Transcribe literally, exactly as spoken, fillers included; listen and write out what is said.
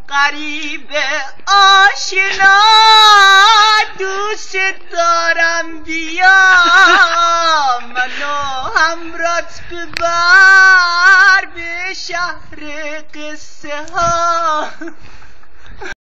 غریب آشنا دوست دارم بیا منو همرات ببر به شهر قصه ها